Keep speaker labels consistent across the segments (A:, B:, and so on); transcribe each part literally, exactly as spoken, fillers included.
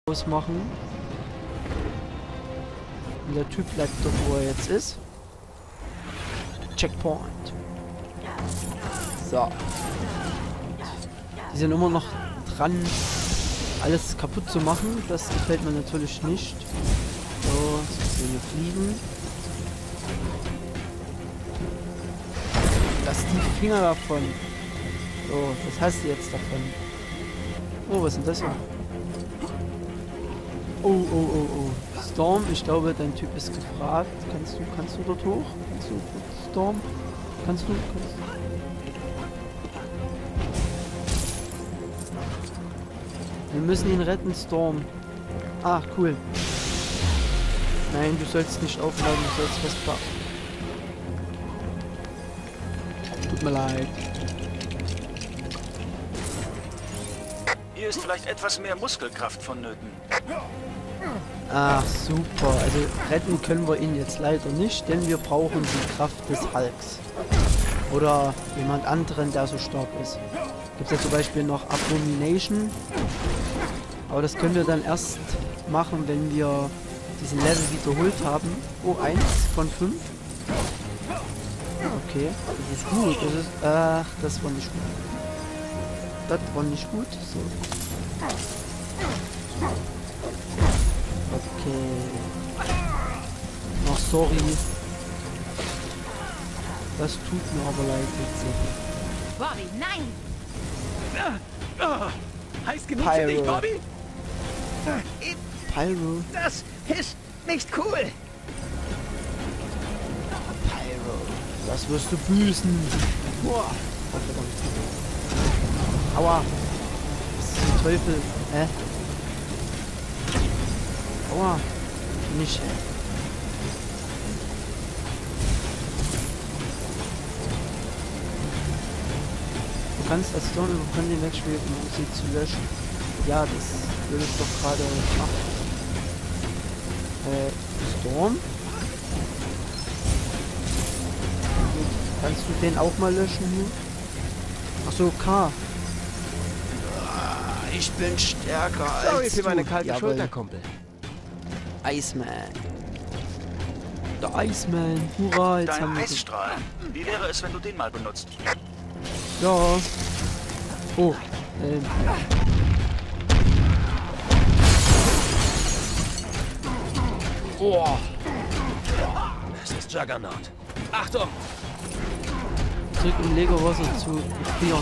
A: machen. Und der Typ bleibt dort, wo er jetzt ist. Checkpoint. So. Die sind immer noch dran, alles kaputt zu machen. Das gefällt mir natürlich nicht. So, jetzt müssen wir fliegen. Lass die Finger davon. So, was hast du jetzt davon? Oh, was ist denn das hier? Oh, oh, oh, oh. Storm, ich glaube, dein Typ ist gefragt. Kannst du, kannst du dort hoch? Kannst du, Storm? Kannst du, kannst du? Wir müssen ihn retten, Storm. Ah, cool. Nein, du sollst nicht aufladen, du sollst festfahren. Tut mir leid.
B: Hier ist vielleicht etwas mehr Muskelkraft vonnöten.
A: Ach, super. Also retten können wir ihn jetzt leider nicht, denn wir brauchen die Kraft des Hulks. Oder jemand anderen, der so stark ist. Gibt es ja zum Beispiel noch Abomination. Aber das können wir dann erst machen, wenn wir diesen Level wiederholt haben. Oh, eins von fünf. Okay, das ist gut. Das ist, ach, das war nicht gut. Das war nicht gut. So. Okay. Ach, sorry. Das tut mir aber leid jetzt.
C: Bobby, nein!
D: Ah, oh, heiß genug für dich,
A: Pyro.
D: Bobby?
A: Pyro.
D: Das ist nicht cool.
A: Pyro. Das wirst du büßen. Boah. Oh, verdammt. Aua. Was ist zum Teufel? Hä? Aua. Nicht. Du kannst als Storm über den wegspielen, um sie zu löschen. Ja, das will ich doch gerade machen. Äh, Storm? Kannst du den auch mal löschen hier? Achso, K. Ich bin stärker als
D: Sorry für meine
A: du.
D: kalte
A: Jawohl.
D: Schulter, Kumpel.
A: Iceman. Der Iceman. Hurra, jetzt haben
B: Dein
A: wir...
B: Eisstrahl. Wie wäre es, wenn du den mal benutzt?
A: Ja. Oh. Ähm. Oh.
D: Es ist Juggernaut. Achtung!
A: Zurück im Lego-Wasser zu frieren.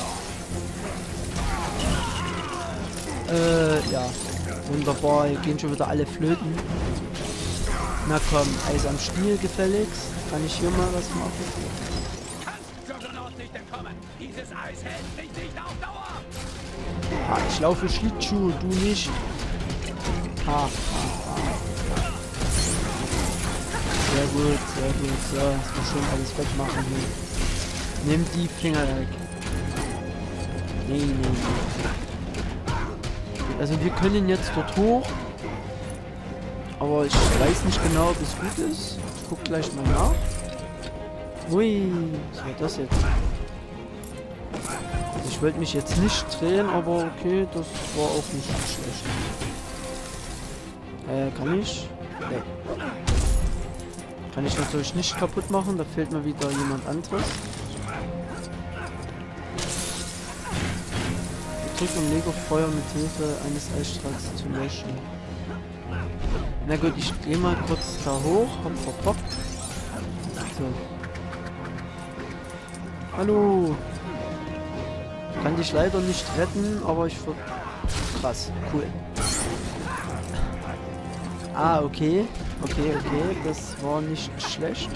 A: Äh, ja. Wunderbar. Hier gehen schon wieder alle flöten. Na komm, Eis am Stiel gefälligst. Kann ich hier mal was machen?
D: Juggernaut nicht entkommen. Dieses Eis hält mich nicht auf Dauer.
A: Ha, ich laufe Schlittschuh, du nicht. Ha, ha, ha. Sehr gut, sehr gut. So, das muss schon alles wegmachen hier. Nimm die Finger weg. Nee, nee, nee. Also wir können jetzt dort hoch. Aber ich weiß nicht genau, ob es gut ist. Ich guck gleich mal nach. Ui, was war das jetzt? Ich wollte mich jetzt nicht drehen, aber okay, das war auch nicht schlecht. Äh, kann ich? Nee. Kann ich natürlich nicht kaputt machen, da fehlt mir wieder jemand anderes. Drück um Lego Feuer mit Hilfe eines Eisstrahls zu löschen. Na gut, ich gehe mal kurz da hoch. Hopp, hopp, hopp. So. Hallo. Kann dich leider nicht retten, aber ich würde... Krass, cool. Ah, okay. Okay, okay, das war nicht schlecht.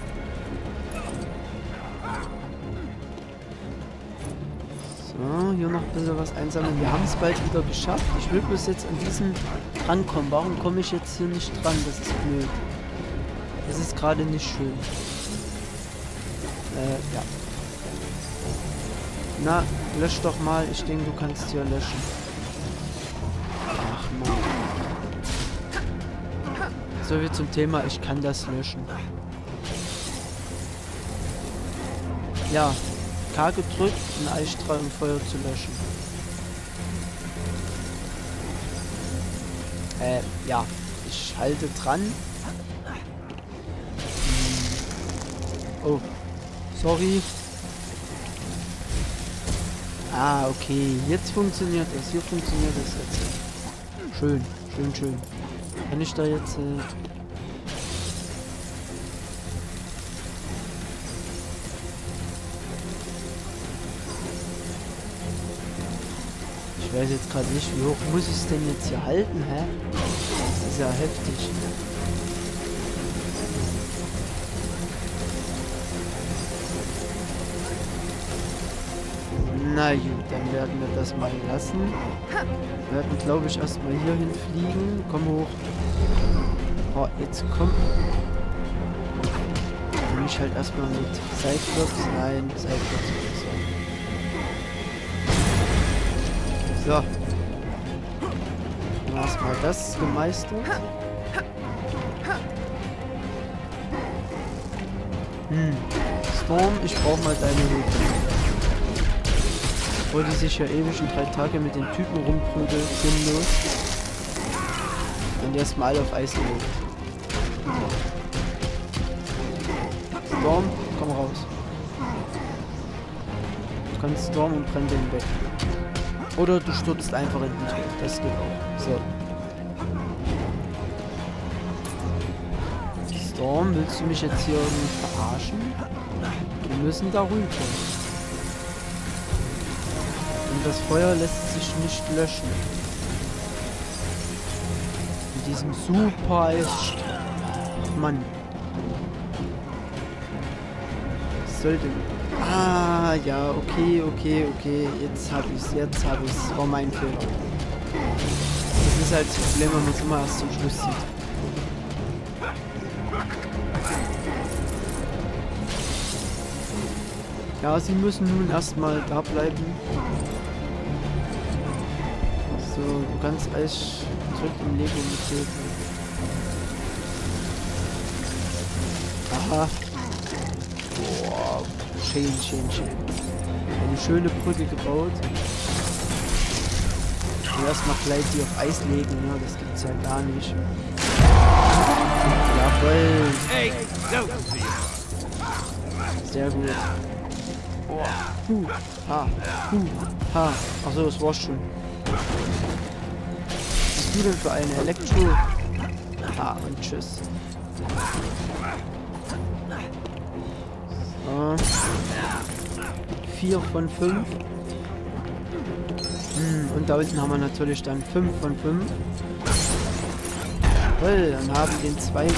A: So, hier noch ein bisschen was einsammeln. Wir haben es bald wieder geschafft. Ich will bloß jetzt an diesen rankommen. Warum komme ich jetzt hier nicht dran? Das ist blöd. Das ist gerade nicht schön. Äh, ja. Na, lösch doch mal. Ich denke, du kannst hier löschen. Ach, Mann. So viel zum Thema, ich kann das löschen. Ja, K gedrückt, einen Eisstrahl im Feuer zu löschen. Äh, ja. Ich halte dran. Oh. Sorry. Ah, okay. Jetzt funktioniert das. Hier funktioniert das jetzt. Schön. Schön, schön. Kann ich da jetzt... Äh Ich weiß jetzt gerade nicht, wie hoch muss ich es denn jetzt hier halten, hä? Das ist ja heftig. Na gut, dann werden wir das mal lassen. Wir werden, glaube ich, erstmal hier hinfliegen. Komm hoch. Oh, jetzt komm. Nehme ich halt erstmal mit Cyclops. Nein, Cyclops. So. So. Dann erstmal das gemeistert. Hm. Storm, ich brauche mal deine Hilfe. Obwohl die sich ja ewig in drei Tage mit den Typen rumprügelt, sinnlos. Und erstmal alle auf Eis gelegt. Storm, komm raus. Du kannst Storm und brenn den weg. Oder du stürzt einfach in den Tod. Das geht auch. So. Storm, willst du mich jetzt hier irgendwie verarschen? Wir müssen da rüber. Und das Feuer lässt sich nicht löschen. Mit diesem super Eis. Ach Mann. Was soll denn? Ah, ja, okay, okay, okay. Jetzt hab ich's, jetzt hab ich's. War mein Fehler. Das ist halt das Problem, wenn man es immer erst zum Schluss sieht. Ja, sie müssen nun erstmal da bleiben. So, du kannst Eis zurück im Lego mitnehmen. Aha. Boah, schön, schön, schön. Eine schöne Brücke gebaut. Und erstmal gleich die auf Eis legen, ne? Das gibt's ja gar nicht. Jawohl. Sehr gut. Huh, ha, huh, ha. Achso, das war's schon. Was bist du denn für eine Elektro? Ha, und tschüss. So. Vier von fünf. Hm, und da unten haben wir natürlich dann fünf von fünf. Toll, dann haben den zweiten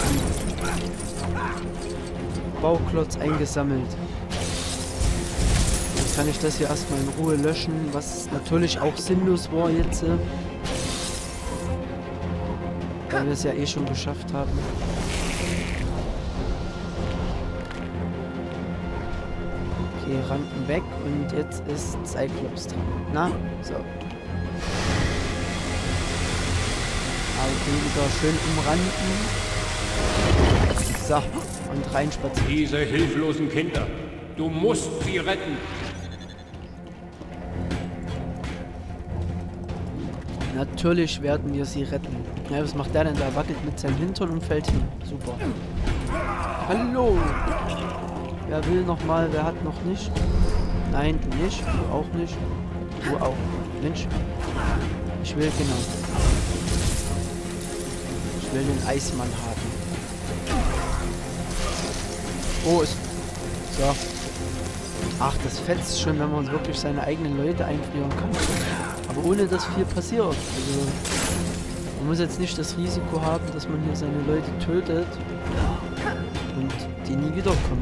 A: Bauklotz eingesammelt. Kann ich das hier erstmal in Ruhe löschen, was natürlich auch sinnlos war jetzt. Weil wir es ja eh schon geschafft haben. Okay, Ranken weg und jetzt ist Cyclops dran. Na, so. Also den wieder schön umranden. So, und reinspazieren.
C: Diese hilflosen Kinder, du musst sie retten.
A: Natürlich werden wir sie retten. Ja, was macht der denn? Der wackelt mit seinem Hintern und fällt hin. Super. Hallo! Wer will noch mal? Wer hat noch nicht? Nein, du nicht. Du auch nicht. Du auch. Mensch. Ich will, genau. Ich will den Eismann haben. Oh, ist... So. Ach, das fetzt schon, wenn man wirklich seine eigenen Leute einfrieren kann. Aber ohne dass viel passiert. Also, man muss jetzt nicht das Risiko haben, dass man hier seine Leute tötet und die nie wiederkommen.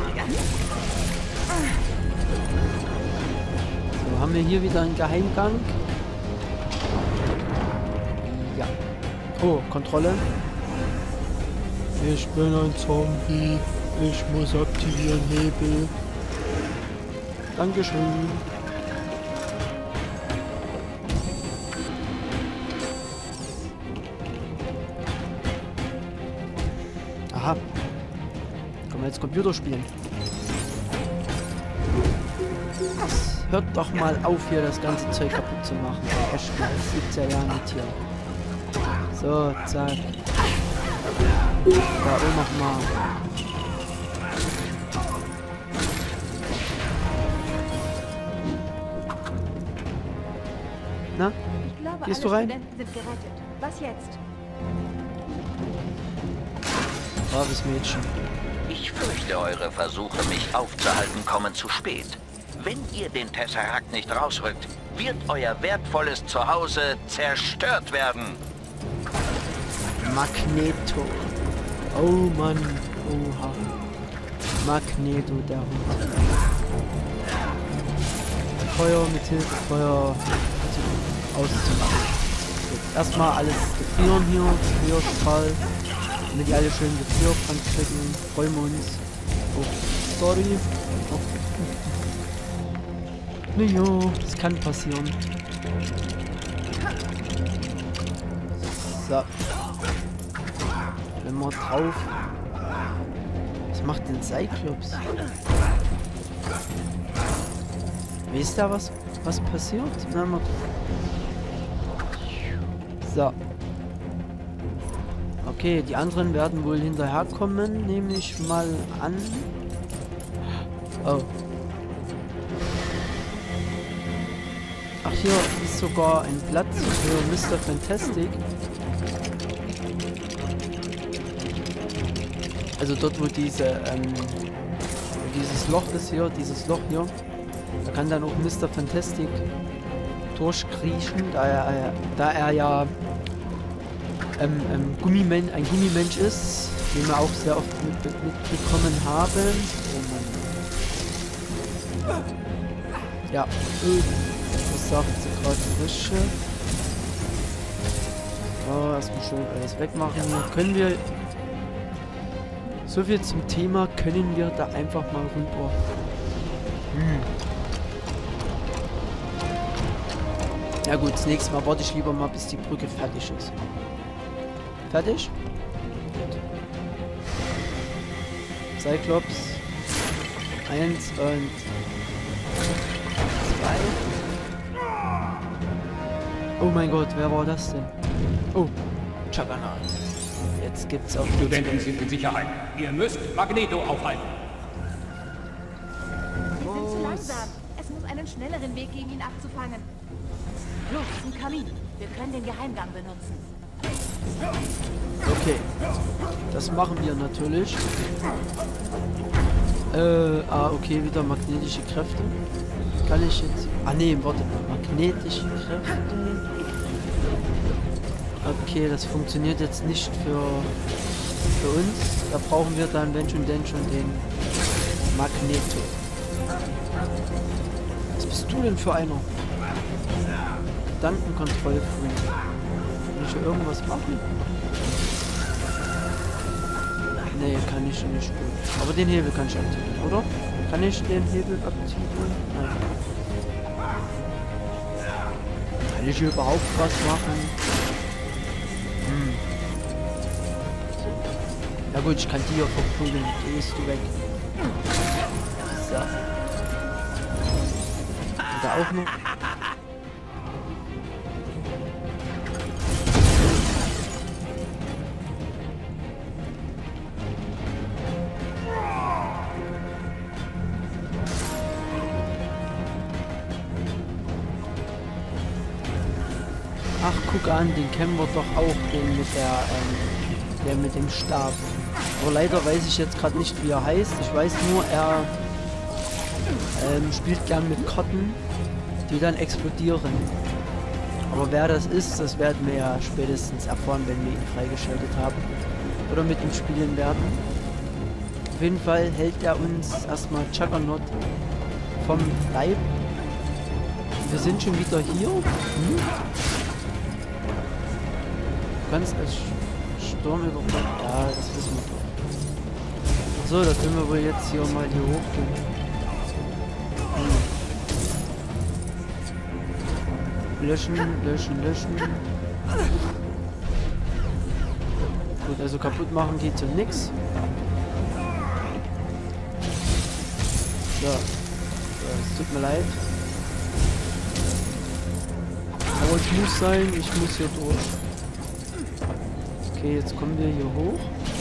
A: So, haben wir hier wieder einen Geheimgang. Ja. Oh, Kontrolle. Ich bin ein Zombie. Ich muss aktivieren, Hebel. Dankeschön. Aha. Können wir jetzt Computer spielen? Hört doch mal auf, hier das ganze Zeug kaputt zu machen. Echt mal, das gibt's ja ja nicht hier. So, zack. Da oben nochmal. Na?
E: Ich glaube,
A: Gehst
E: alle
A: du rein?
E: Studenten sind gerettet. Was jetzt?
A: Braves Mädchen.
F: Ich fürchte, eure Versuche, mich aufzuhalten, kommen zu spät. Wenn ihr den Tesseract nicht rausrückt, wird euer wertvolles Zuhause zerstört werden.
A: Magneto. Oh Mann. Oha. Magneto, der Hund. Feuer mit Hilfe Feuer auszumachen. Jetzt erstmal alles gefrieren hier. Gefrierstrahl. Damit die alle schön Gefrierbrand kriegen. Freuen wir uns. Oh, sorry. Oh. Naja, das kann passieren. So. Wenn wir drauf. Was macht denn Cyclops? Wisst ihr, was, was passiert? Na, mal. So. Okay, die anderen werden wohl hinterherkommen, nehme ich mal an. Oh. Ach, hier ist sogar ein Platz für Mister Fantastic. Also dort, wo diese, ähm, wo dieses Loch ist hier, dieses Loch hier. Da kann dann auch Mister Fantastic durchkriechen, da er, äh, da er ja ähm, ähm, Gummimen ein Gummimensch ist, den wir auch sehr oft mit, mit, mitbekommen haben. Oh Mann. Ja, das sagt sie gerade frische. So, erstmal schön alles wegmachen. Hier können wir. So viel zum Thema, können wir da einfach mal rüber. Hm. Ja gut, das nächste Mal warte ich lieber mal, bis die Brücke fertig ist. Fertig? Gut. Cyclops. Eins und zwei. Oh mein Gott, wer war das denn? Oh, Juggernaut. Jetzt gibt's auch
C: Die Studenten sind in Sicherheit. Ihr müsst Magneto aufhalten.
E: Wir sind zu langsam. Es muss einen schnelleren Weg geben, ihn abzufangen. Los, zum Kamin. Wir können den Geheimgang benutzen.
A: Okay. Das machen wir natürlich. Äh, ah, okay, wieder magnetische Kräfte. Kann ich jetzt... Ah, nee, warte mal. Magnetische Kräfte. Okay, das funktioniert jetzt nicht für, für uns. Da brauchen wir dann, wenn schon, denn schon den Magneto. Was bist du denn für einer? Gedankenkontrollfreak. Kann ich hier irgendwas machen? Nee, kann ich nicht. Aber den Hebel kann ich aktivieren, oder? Kann ich den Hebel aktivieren? Nein. Kann ich hier überhaupt was machen? Hm. Ja gut, ich kann die hier verprügeln. Gehst du weg. So. Und da auch noch. Ach, guck an, den kennen wir doch auch, den mit der, ähm, der mit dem Stab. Aber leider weiß ich jetzt gerade nicht, wie er heißt. Ich weiß nur, er ähm, spielt gern mit Karten, die dann explodieren. Aber wer das ist, das werden wir ja spätestens erfahren, wenn wir ihn freigeschaltet haben. Oder mit ihm spielen werden. Auf jeden Fall hält er uns erstmal Juggernaut vom Leib. Wir sind schon wieder hier. Hm? Du kannst als Sturm über... Ja, das wissen wir doch. So, da können wir wohl jetzt hier mal hier hochgehen. Hm. Löschen, löschen, löschen. Gut, also kaputt machen geht so nix. So. So, es tut mir leid. Aber es muss sein, ich muss hier durch. Okay, jetzt kommen wir hier hoch.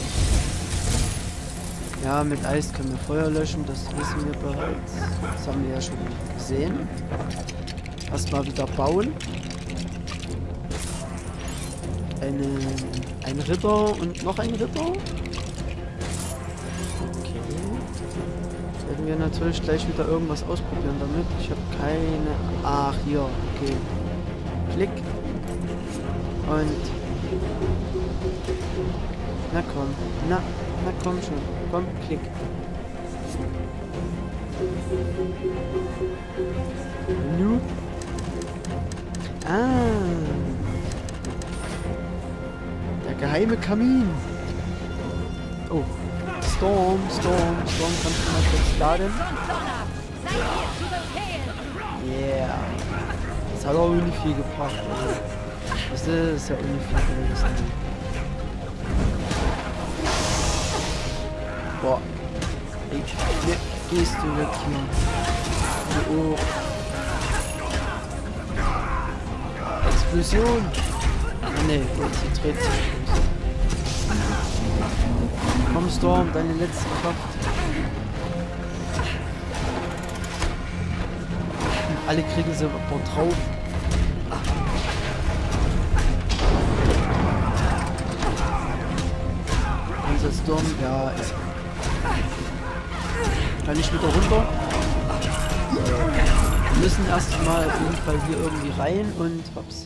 A: Ja, mit Eis können wir Feuer löschen, das wissen wir bereits. Das haben wir ja schon gesehen. Erstmal wieder bauen. Eine, ein Ritter und noch ein Ritter. Okay. Werden wir natürlich gleich wieder irgendwas ausprobieren damit. Ich habe keine... Ach, hier. Okay. Klick. Und... Na komm. Na, na komm schon. Komm, klick. Nu. Ah. Der geheime Kamin. Oh. Storm, Storm, Storm, kannst du mal kurz laden? Yeah. Das hat auch nicht viel gebracht. Also. Das ist ja auch nicht viel gewesen. Boah. Ey, ne, gehst du weg hier. Oh. Explosion. Ah, ne, jetzt dreht sich los. Komm, Storm, deine letzte Kraft. Und alle kriegen sie aber drauf. Unser Storm, ja, ist... Kann ich wieder runter? Wir müssen erstmal auf jeden Fall hier irgendwie rein und... Ups.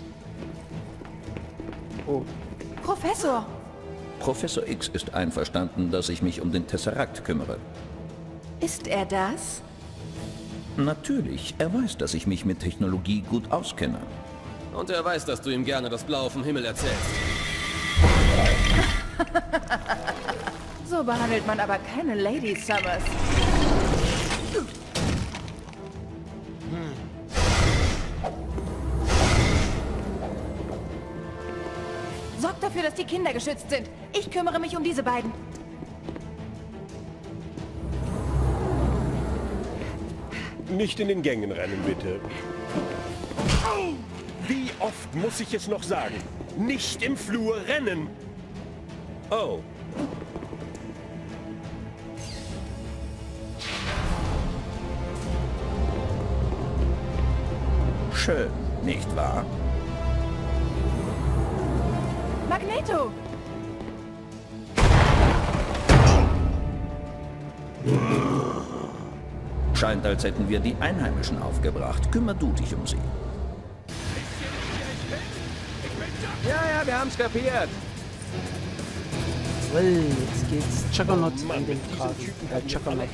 A: Oh.
E: Professor!
F: Professor X ist einverstanden, dass ich mich um den Tesseract kümmere.
E: Ist er das?
F: Natürlich, er weiß, dass ich mich mit Technologie gut auskenne.
G: Und er weiß, dass du ihm gerne das Blaue vom Himmel erzählst.
E: So behandelt man aber keine Lady Summers. Sorgt dafür, dass die Kinder geschützt sind. Ich kümmere mich um diese beiden.
C: Nicht in den Gängen rennen, bitte. Wie oft muss ich es noch sagen? Nicht im Flur rennen! Oh.
F: Schön, nicht wahr?
E: Magneto!
F: Scheint, als hätten wir die Einheimischen aufgebracht. Kümmer du dich um sie.
G: Ja, ja, wir haben's kapiert.
A: Well, jetzt geht's Juggernaut an den Kragen. Äh, Juggernaut.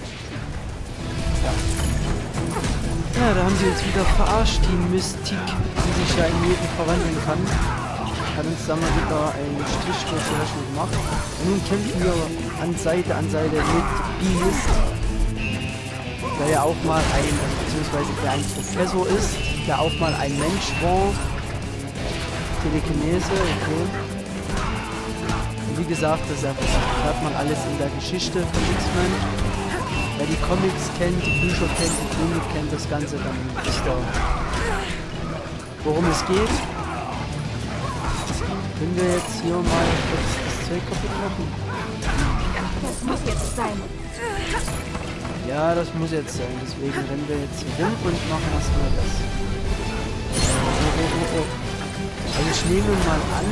A: Ja, da haben sie uns wieder verarscht, die Mystik, die sich ja in jeden verwandeln kann. Hat uns da mal wieder einen Strich durch die Rechnung gemacht. Und nun kämpfen wir an Seite an Seite mit Beast, der ja auch mal ein, beziehungsweise der ein Professor ist, der auch mal ein Mensch war. Telekinese, okay. Und wie gesagt, das erfährt man alles in der Geschichte von X-Men. Wer die Comics kennt, die Bücher kennt, die Filme kennt, das Ganze, dann wisst ihr, worum es geht. Können wir jetzt hier mal kurz das Zeug kaputt machen?
E: Das muss jetzt sein.
A: Ja, das muss jetzt sein. Deswegen rennen wir jetzt hier rum und machen erstmal das. Oh, oh, oh, oh. Also ich nehme mal an,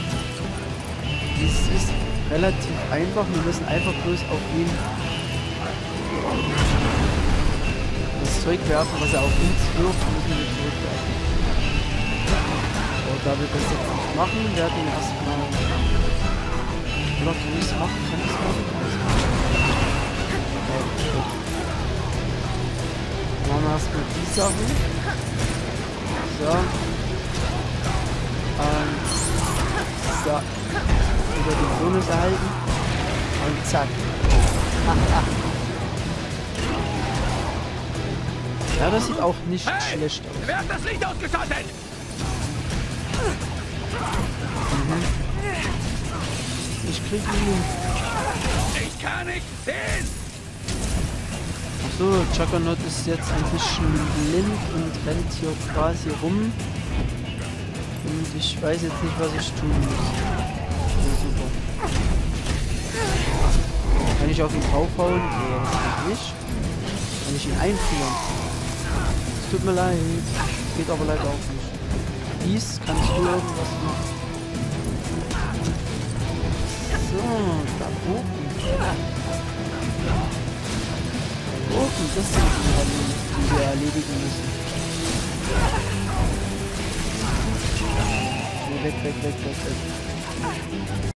A: es ist relativ einfach. Wir müssen einfach bloß auf ihn das Zeug werfen, was er auf uns wirft, müssen wir zurückwerfen. So, da wir das jetzt nicht machen, werden wir erstmal... Oder kann ich es machen? Kann ich es machen? Kann ich es machen? Ja, gut. Dann machen wir erstmal die Sachen. So. Und so. Über die Bonus erhalten. Und zack. Ja, das sieht auch nicht
D: Hey,
A: schlecht aus.
D: wer hat das Licht ausgeschaltet?
A: Mhm. Ich krieg ihn.
D: Ich kann nicht sehen!
A: Achso, Juggernaut ist jetzt ein bisschen blind und rennt hier quasi rum. Und ich weiß jetzt nicht, was ich tun muss. super. Kann ich auf ihn draufhauen? Nee, das kann ich nicht. Kann ich ihn einfrieren? Es tut mir leid. Geht aber leider auch nicht. Dies kannst du irgendwas machen. So, da oben. Da oben, das sind die Rollen, die wir erledigen müssen. Nee, weg, weg, weg, weg, weg.